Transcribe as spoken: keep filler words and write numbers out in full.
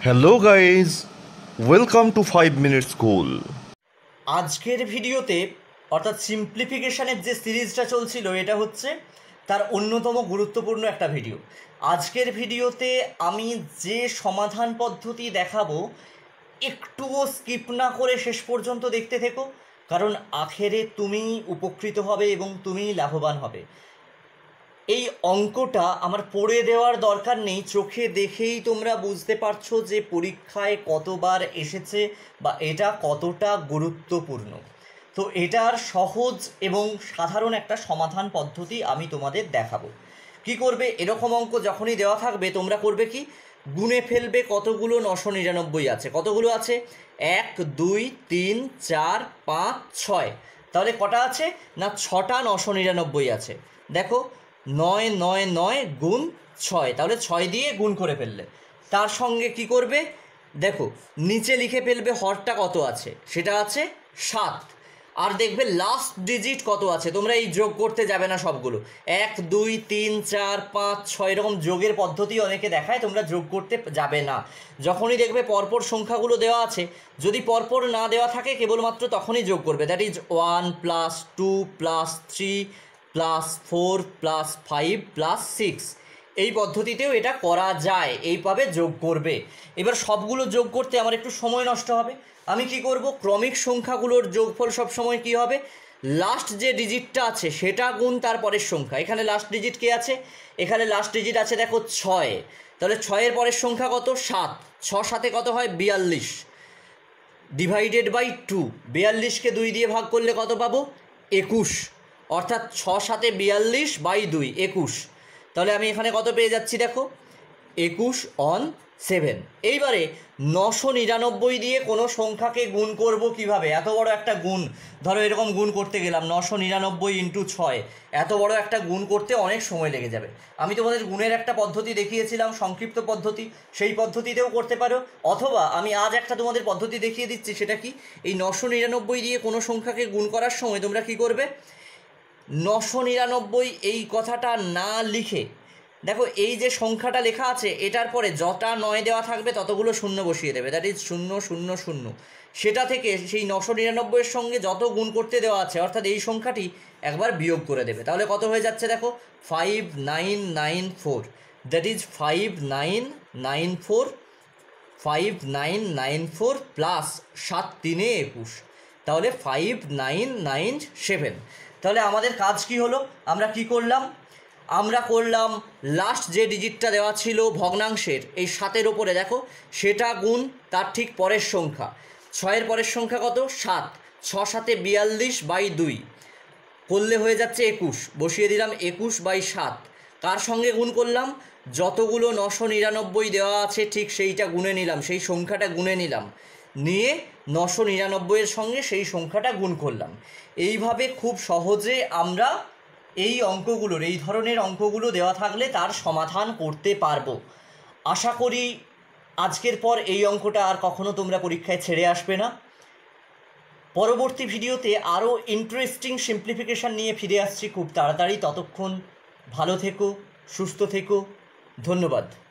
Hello guys, welcome to five minute school. আজকের ভিডিওতে অর্থাৎ সিম্পলিফিকেশানের যে সিরিজটা চলছিল এটা হচ্ছে তার অন্যতম গুরুত্বপূর্ণ একটা ভিডিও। আজকের ভিডিওতে আমি যে সমাধান পদ্ধতি দেখাবো একটুও স্কিপ না করে শেষ পর্যন্ত দেখতে থেকো, কারণ আখেরে তুমি উপকৃত হবে এবং তুমি লাভবান হবে। এই অঙ্কটা আমার পড়ে দেওয়ার দরকার নেই, চোখে দেখেই তোমরা বুঝতে পারছো যে পরীক্ষায় কতবার এসেছে বা এটা কতটা গুরুত্বপূর্ণ। তো এটার সহজ এবং সাধারণ একটা সমাধান পদ্ধতি আমি তোমাদের দেখাবো। কি করবে, এরকম অঙ্ক যখনই দেওয়া থাকবে তোমরা করবে কি, গুনে ফেলবে কতগুলো নশো নিরানব্বই আছে। কতগুলো আছে? এক, দুই, তিন, চার, পাঁচ, ছয়। তাহলে কটা আছে না, ছটা নশো নিরানব্বই আছে। দেখো, নয় নয় নয় গুণ ছয়, তাহলে ছয় দিয়ে গুণ করে ফেললে। তার সঙ্গে কি করবে, দেখো নিচে লিখে ফেলবে হরটা কত আছে, সেটা আছে সাত। আর দেখবে লাস্ট ডিজিট কত আছে। তোমরা এই যোগ করতে যাবে না সবগুলো, এক, দুই, তিন, চার, পাঁচ, ছয় এরকম যোগের পদ্ধতি অনেকে দেখায়, তোমরা যোগ করতে যাবে না। যখনই দেখবে পরপর সংখ্যাগুলো দেওয়া আছে, যদি পরপর না দেওয়া থাকে কেবলমাত্র তখনই যোগ করবে। That is one plus two plus three plus four plus five plus six. এই পদ্ধতিতেও এটা করা যায়, এইভাবে যোগ করবে। এবার সবগুলো যোগ করতে আমার একটু সময় নষ্ট হবে। আমি কি করব, ক্রমিক সংখ্যাগুলোর যোগফল সবসময় কি হবে, লাস্ট যে ডিজিটটা আছে সেটা গুণ তার পরের সংখ্যা। এখানে লাস্ট ডিজিট কে আছে, এখানে লাস্ট ডিজিট আছে দেখো ছয়। তাহলে ছয়ের পরের সংখ্যা কত, সাত। ছ সাথে কত হয়, বিয়াল্লিশ, ডিভাইডেড বাই টু। বিয়াল্লিশকে দুই দিয়ে ভাগ করলে কত পাবো, একুশ। অর্থাৎ ছ সাথে বিয়াল্লিশ বাই দুই, একুশ। তাহলে আমি এখানে কত পেয়ে যাচ্ছি দেখো, একুশ অন সেভেন। এইবারে নশো নিরানব্বই দিয়ে কোনো সংখ্যাকে গুণ করব কিভাবে, এত বড় একটা গুণ, ধরো এরকম গুণ করতে গেলাম নশো নিরানব্বই ইন্টু ছয়, এত বড় একটা গুণ করতে অনেক সময় লেগে যাবে। আমি তোমাদের গুণের একটা পদ্ধতি দেখিয়েছিলাম, সংক্ষিপ্ত পদ্ধতি, সেই পদ্ধতিতেও করতে পারো। অথবা আমি আজ একটা তোমাদের পদ্ধতি দেখিয়ে দিচ্ছি, সেটা কি, এই নশো নিরানব্বই দিয়ে কোনো সংখ্যাকে গুণ করার সময় তোমরা কি করবে, নশো নিরানব্বই এই কথাটা না লিখে, দেখো এই যে সংখ্যাটা লেখা আছে এটার পরে যটা নয় দেওয়া থাকবে ততগুলো শূন্য বসিয়ে দেবে। দ্যাট ইজ শূন্য শূন্য শূন্য। সেটা থেকে সেই নশো নিরানব্বইয়ের সঙ্গে যত গুণ করতে দেওয়া আছে অর্থাৎ এই সংখ্যাটি একবার বিয়োগ করে দেবে। তাহলে কত হয়ে যাচ্ছে দেখো, five nine nine four. That is five nine nine four, five nine nine four plus সাত তিনে একুশ, তাহলে ফাইভ নাইন নাইন সেভেন। তাহলে আমাদের কাজ কি হলো, আমরা কি করলাম, আমরা করলাম লাস্ট যে ডিজিটটা দেওয়া ছিল ভগ্নাংশের এই সাতের ওপরে দেখো সেটা গুণ তার ঠিক পরের সংখ্যা। ছয়ের পরের সংখ্যা কত, সাত। ছ সাতে বিয়াল্লিশ বাই দুই করলে হয়ে যাচ্ছে একুশ, বসিয়ে দিলাম একুশ বাই সাত। তার সঙ্গে গুণ করলাম যতগুলো নশো নিরানব্বই দেওয়া আছে ঠিক সেইটা গুনে নিলাম, সেই সংখ্যাটা গুনে নিলাম, নিয়ে নশো নিরানব্বইয়ের সঙ্গে সেই সংখ্যাটা গুণ করলাম। এইভাবে খুব সহজে আমরা এই অঙ্কগুলোর, এই ধরনের অঙ্কগুলো দেওয়া থাকলে তার সমাধান করতে পারবো। আশা করি আজকের পর এই অঙ্কটা আর কখনো তোমরা পরীক্ষায় ছেড়ে আসবে না। পরবর্তী ভিডিওতে আরও ইন্টারেস্টিং সিম্পলিফিকেশান নিয়ে ফিরে আসছি খুব তাড়াতাড়ি। ততক্ষণ ভালো থেকো, সুস্থ থেকো, ধন্যবাদ।